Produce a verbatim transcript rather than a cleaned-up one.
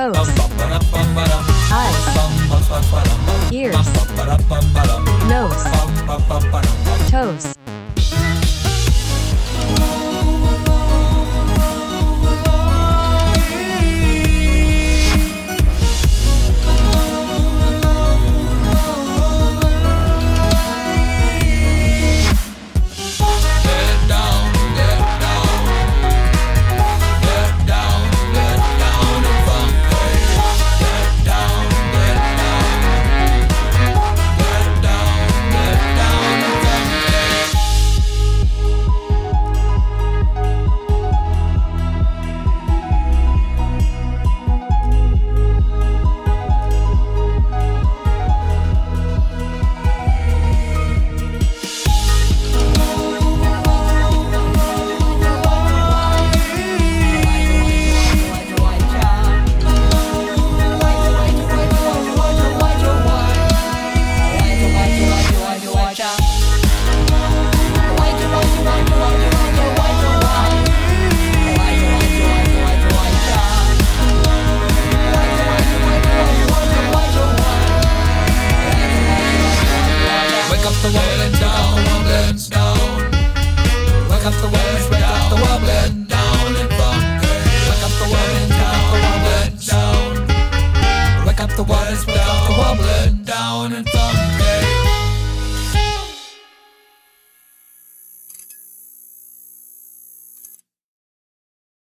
toes, eyes, ears, nose, toes. the Wublin down, Wublin's down. Wake up the Wublin, wake up the Wublin down and funky. Wake up the Wublin down, the Wublin down. Wake up the Wublin, wake up the Wublin down and